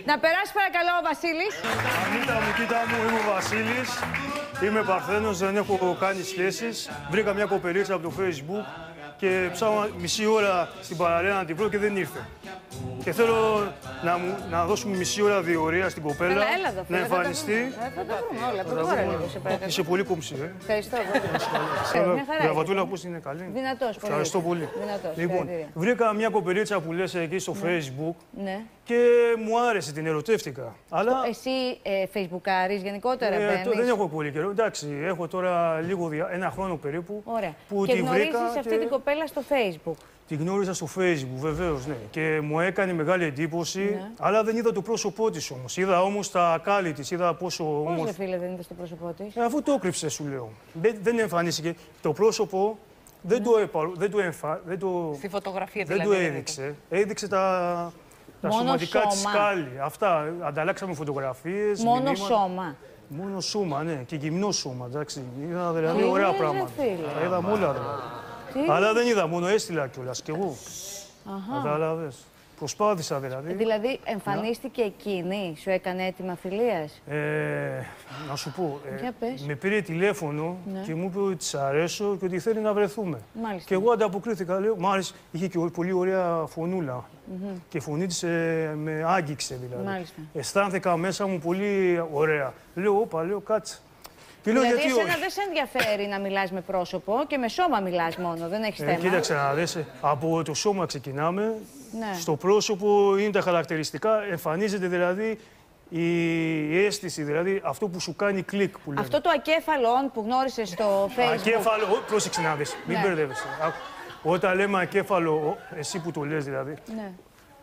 Να περάσει παρακαλώ ο Βασίλης. Ανίτα μου, κοίτα μου, είμαι ο Βασίλης. Είμαι Παρθένος, δεν έχω κάνει σχέσεις. Βρήκα μια κοπελίτσα από το Facebook και ψάχνω μισή ώρα στην παραλία να την βρω και δεν ήρθε. Και θέλω να δώσουμε μισή ώρα διορία στην κοπέλα, να εμφανιστεί. Θα τα βρούμε όλα, προχώρα λίγο σε παρακαλώ. Είσαι πολύ κομψή, Ευχαριστώ πολύ. Μια χαρά. Η γραβατούλα πώς είναι καλή. Δυνατός, πολύ. Ευχαριστώ πολύ. Λοιπόν, βρήκα μια κοπελίτσα που λες εκεί στο Facebook και μου άρεσε, την ερωτεύτηκα. Αλλά... Εσύ Facebookάρεις γενικότερα, μπαίνεις? Δεν έχω πολύ καιρό. Εντάξει, έχω τώρα λίγο, ένα χρόνο περίπου. Ωραία. Που και τη βρήκα γνωρίζεις αυτή την κοπέλα στο Facebook? Τη γνώριζα στο Facebook, βεβαίως, ναι. Και μου έκανε μεγάλη εντύπωση, αλλά δεν είδα το πρόσωπό της όμως. Είδα όμως τα ακάλη της, είδα πόσο Πώς ρε φίλε δεν είδες το πρόσωπό της? Αφού το έκρυψε, σου λέω. Δεν εμφανίστηκε. Το πρόσωπο δεν Στη φωτογραφία δεν το έδειξε. Έδειξε τα σωματικά της σκάλι. Αυτά, ανταλλάξαμε φωτογραφίες, Μόνο μηνύματα. σώμα. Μόνο σώμα, ναι. Και γυμνό σώμα, εντάξει. Είδα δηλαδή ωραία πράγματα. Τα είδαμε όλα δηλαδή. Αλλά δεν είδα, μόνο έστειλα κιόλας κι εγώ. Κατάλαβες. Προσπάθησα δηλαδή. Δηλαδή εμφανίστηκε εκείνη, σου έκανε αίτημα φιλίας? Να σου πω, Για πες. με πήρε τηλέφωνο και μου είπε ότι της αρέσω και ότι θέλει να βρεθούμε. Μάλιστα. Και εγώ ανταποκρίθηκα, λέω, μ' άρεσε, είχε και πολύ ωραία φωνούλα. Και η φωνή της με άγγιξε δηλαδή. Μάλιστα. Αισθάνθηκα μέσα μου πολύ ωραία. Λέω, όπα, λέω, κάτσε. Και λέω, Δηλαδή, γιατί εσένα όχι. δεν σε ενδιαφέρει να μιλάς με πρόσωπο και με σώμα μιλάς μόνο, δεν έχεις θέμα. Κοίταξε να δεις, από το σώμα ξεκινάμε. Ναι. Στο πρόσωπο είναι τα χαρακτηριστικά, εμφανίζεται δηλαδή η αίσθηση, δηλαδή αυτό που σου κάνει κλικ που λέμε. Αυτό το ακέφαλο που γνώρισες στο Facebook. Ακέφαλο, πρόσεξε να δεις, μην μπερδεύεσαι. Όταν λέμε ακέφαλο, εσύ που το λες δηλαδή, Ναι.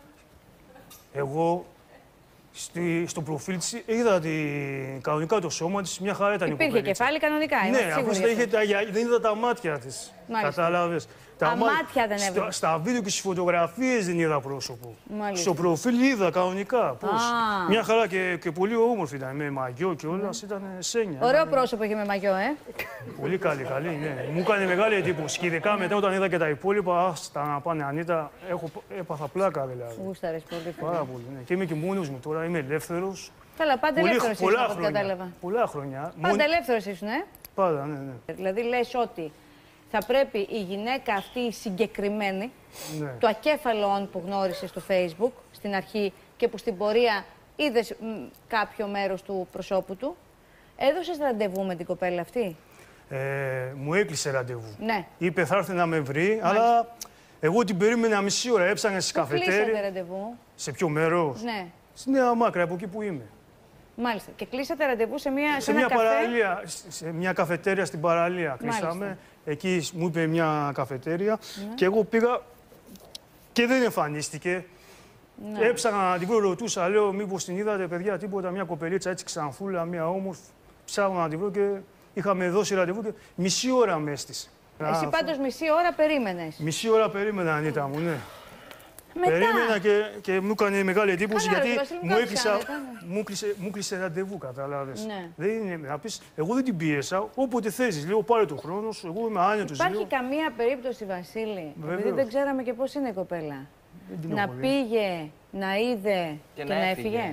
εγώ στο προφίλ της είδα κανονικά το σώμα της, μια χαρά ήταν η Υπήρχε κοπελίτσα. κεφάλι κανονικά, Ναι, αφού δεν είδα τα μάτια της. Μάλιστα. Κατάλαβες. Τα μάτια δεν έβλεπες. Στα βίντεο και στις φωτογραφίες δεν είδα πρόσωπο. Μάλιστα. Στο προφίλ είδα κανονικά. Πώς. Μια χαρά και πολύ όμορφη ήταν. Με μαγιό και όλα, ήταν σένια. Ωραίο πρόσωπο είχε με μαγιό, Πολύ καλή, ναι. Μου έκανε μεγάλη εντύπωση. Και ειδικά μετά όταν είδα και τα υπόλοιπα, στα να πάνε Ανίτα, έπαθα πλάκα δηλαδή. Γούσταρες πολύ. Πάρα πολύ. Ναι. Και είμαι και μόνος μου τώρα, είμαι ελεύθερος. Καλά, πάντα ελεύθερος ήσουν, από ό,τι κατάλαβα. Πολλά χρόνια. Πάντα ελεύθερος ήσουν, Πάντα, ναι. Δηλαδή λες ότι θα πρέπει η γυναίκα αυτή η συγκεκριμένη, το ακέφαλο που γνώρισε στο Facebook στην αρχή και που στην πορεία είδες κάποιο μέρος του προσώπου του, έδωσες ραντεβού με την κοπέλα αυτή? Μου έκλεισε ραντεβού. Ναι. Είπε θα έρθει να με βρει, αλλά εγώ την περίμενα μισή ώρα. Έψανα στις καφετέρειες. Κλείσατε ραντεβού? Σε ποιο μέρος? Ναι. Στη Νέα Μάκρα, από εκεί που είμαι. Μάλιστα. Και κλείσατε ραντεβού σε ένα μια καφέ? παραλία, σε μια καφετέρια στην παραλία. Κλείσαμε. Εκεί μου είπε μια καφετέρια και εγώ πήγα και δεν εμφανίστηκε. Έψαχνα να την βρω, ρωτούσα, λέω μήπως την είδατε παιδιά, τίποτα, μια κοπελίτσα έτσι ξανθούλα, μια όμορφη. Ψάχνω να την βρω και είχαμε δώσει ραντεβού και μισή ώρα με έστησε. Εσύ πάντως μισή ώρα περίμενες? Μισή ώρα περίμενα, Ανίτα μου, ναι. Μετά. Περίμενα και μου έκανε μεγάλη εντύπωση γιατί Βασίλη, μου κλείσε ραντεβού, κατάλαβες. Ναι. Δεν είναι, να πεις, εγώ δεν την πίεσα, όποτε θέσεις, λέω πάρε το χρόνο σου, εγώ είμαι άνετος. Υπάρχει καμία περίπτωση, Βασίλη, επειδή δεν ξέραμε και πώς είναι η κοπέλα, να πήγε, να είδε και να έφυγε?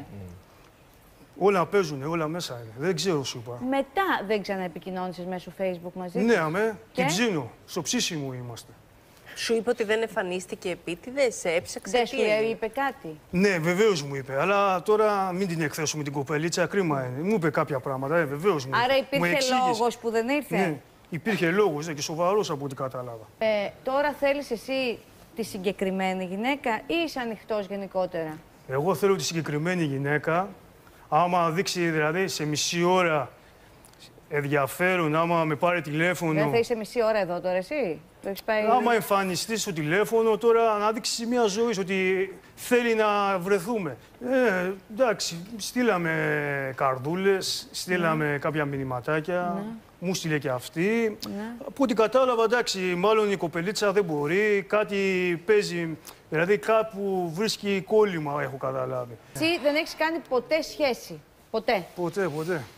Όλα παίζουν, όλα μέσα είναι. Δεν ξέρω, σου είπα. Μετά δεν ξαναεπικοινώνησες μέσω Facebook μαζί? Ναι, αμέ, την ψήνω. Στο ψήσιμο είμαστε. Σου είπε ότι δεν εμφανίστηκε επίτηδες, έψαξε? Δεν σου είπε κάτι? Ναι, βεβαίως μου είπε. Αλλά τώρα μην την εκθέσουμε την κοπελίτσα, κρίμα είναι. Μου είπε κάποια πράγματα, βεβαίως μου είπε. Άρα υπήρχε λόγος που δεν ήρθε? Ναι, υπήρχε λόγος και σοβαρός από ό,τι κατάλαβα. Τώρα θέλεις εσύ τη συγκεκριμένη γυναίκα ή είσαι ανοιχτός γενικότερα? Εγώ θέλω τη συγκεκριμένη γυναίκα. Άμα δείξει δηλαδή σε μισή ώρα ενδιαφέρον, άμα με πάρει τηλέφωνο. Δεν θα είσαι μισή ώρα εδώ τώρα, εσύ? Το έχεις πάει... Άμα εμφανιστεί στο τηλέφωνο, τώρα να δείξει μια ζωή ότι θέλει να βρεθούμε. Εντάξει, στείλαμε καρδούλες, στείλαμε κάποια μηνυματάκια. Μου στείλε και αυτή. Από ό,τι κατάλαβα, εντάξει, μάλλον η κοπελίτσα δεν μπορεί, κάτι παίζει. Δηλαδή κάπου βρίσκει κόλλημα, έχω καταλάβει. Εσύ δεν έχεις κάνει ποτέ σχέση? Ποτέ? Ποτέ.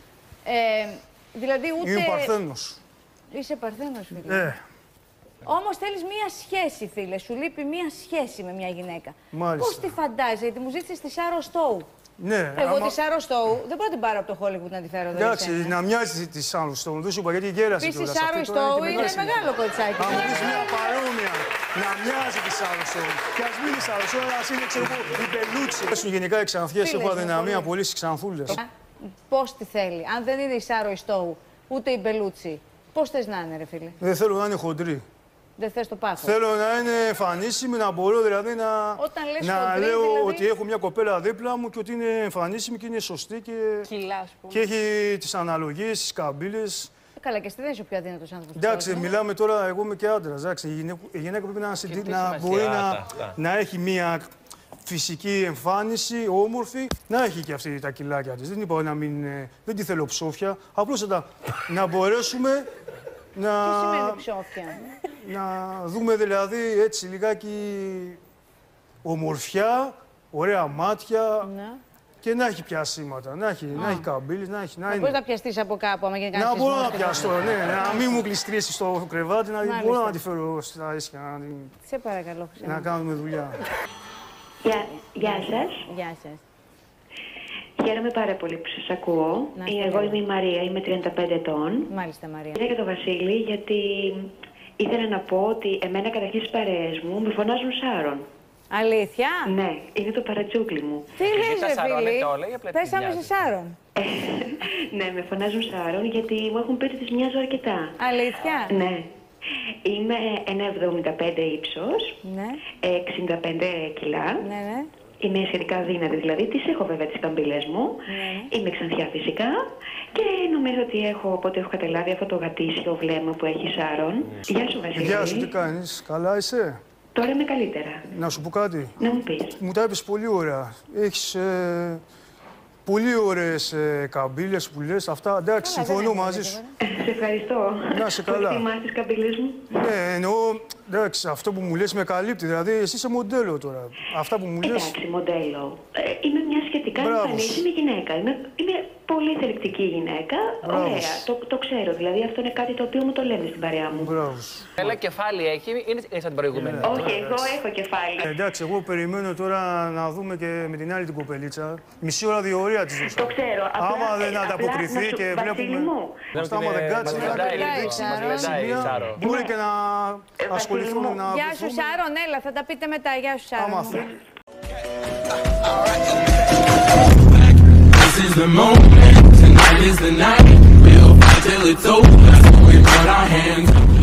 Δηλαδή ούτε... Είμαι Παρθένος. Είσαι Παρθένος, φίλε. Όμως θέλεις μία σχέση, φίλε. Σου λείπει μία σχέση με μια γυναίκα. Μάλιστα. Πώς τη φαντάζεσαι? Γιατί μου ζήτησες τη Σάρο Στόου. Ναι. Εγώ τη Σάρο Στόου δεν μπορώ να την πάρω από το Hollywood να τη φέρω εδώ. Εντάξει, να μοιάζει τη Σάρο Στόου. Δεν σου είπα γιατί γέρασε. Επίσης, η Σάρο Στόου είναι μεγάλο κοτσάκι. Αν μου πεις μια παρόμοια να μοιάζει τη Σάρο Στόου. Και ας μην είναι Σάρο Στόου, αλλά ας είναι ξέρω εγώ η Μπελούτσι. Έσουν γενικά οι ξανθιές, έχω αδυναμία πολύ στις ξανθούλες. Πώς τη θέλει. Αν δεν είναι η Σάρο Στόου, ούτε η Μπελούτσι, πώς θες να είναι, ρε φίλε? Δεν θέλω να είναι χοντρή. Δεν θες το πάθος. Θέλω να είναι εμφανίσιμη, να μπορώ δηλαδή να χοντρή, λέω δηλαδή... ότι έχω μια κοπέλα δίπλα μου και ότι είναι εμφανίσιμη και είναι σωστή και έχει τις αναλογίες, τις καμπύλες. Καλά, και εσύ δεν είσαι ο πιο αδύνατος άνθρωπος. Εντάξει, μιλάμε τώρα, εγώ είμαι και άντρας. Η γυναίκα πρέπει να μπορεί να έχει μια φυσική εμφάνιση, όμορφη, να έχει και αυτή τα κιλάκια της. Δεν είπα να μην. Δεν τη θέλω ψόφια. Απλώς να μπορέσουμε να. Τι σημαίνει ψόφια? Να δούμε δηλαδή έτσι λιγάκι ομορφιά, ωραία μάτια. Ναι. Και να έχει πιασίματα, να έχει καμπύλες, να έχει. Μπορείς να πιαστείς από κάπου, άμα γίνει να μπορώ να πιαστώ, ναι. Να μην μου κλειστρήσει στο κρεβάτι, να μπορώ να τη φέρω στα ίσια. Σε παρακαλώ, Χρυσά. Να κάνουμε δουλειά. Γεια σας. Γεια σας. Χαίρομαι πάρα πολύ που σας ακούω. Εγώ είμαι η Μαρία, είμαι 35 ετών. Μάλιστα, Μαρία. Ήρθα για τον Βασίλη γιατί ήθελα να πω ότι εμένα καταρχήν στις παρέες μου με φωνάζουν Σάρον. Αλήθεια? Ναι, είναι το παρατσούκλι μου. Τι λες, ρε φίλη? Πέσαμε σε Σάρον. Ναι, με φωνάζουν Σάρον γιατί μου έχουν πει ότι τις μοιάζω αρκετά. Αλήθεια? Ναι. Είμαι 1,75 ύψος, ναι. 65 κιλά. Ναι, ναι. Είμαι σχετικά δύνατη, δηλαδή τις έχω βέβαια τις καμπύλες μου. Ναι. Είμαι ξανθιά φυσικά και νομίζω ότι έχω, οπότε έχω καταλάβει αυτό το γατήσιο βλέμμα που έχει Σάρον. Γεια σου, Βασίλη. Γεια σου, τι κάνεις, καλά είσαι? Τώρα είμαι καλύτερα. Να σου πω κάτι. Να μου πεις. Μου τα είπες πολύ ωραία. Έχεις πολύ ωραίες καμπύλες που λες. Αυτά, εντάξει, συμφωνώ μαζί σου. Σε ευχαριστώ. Να σε καλά. Εκτιμάς τις καμπύλες μου. Ναι, εννοώ, εντάξει, αυτό που μου λες με καλύπτει. Δηλαδή, εσύ είσαι μοντέλο τώρα. Αυτά που μου λες. Εντάξει, μοντέλο. Είμαι μια σχετικά εμφανίσιμη γυναίκα. Είμαι πολύ θελκτική γυναίκα. Μπράβο. Ωραία, το ξέρω. Δηλαδή, αυτό είναι κάτι το οποίο μου το λένε στην παρέα μου. Μπράβο. Έλα, κεφάλι έχει, είναι σαν την προηγούμενη. Όχι, εγώ έχω κεφάλι. Εντάξει, εγώ περιμένω τώρα να δούμε και με την άλλη την κοπελίτσα. Μισή ώρα, 2 ώρες της δώσα. Το ξέρω. Άμα δεν ανταποκριθεί και βλέπουμε. Άμα δεν κάτσει, μπορεί και να ασχοληθούμε να. Γεια σου, Σάρον, έλα, θα τα πείτε μετά. Γεια σου, Σάρον. Άμα θέλει. This is the moment, tonight is the night. We'll fight till it's over. We put our hands up.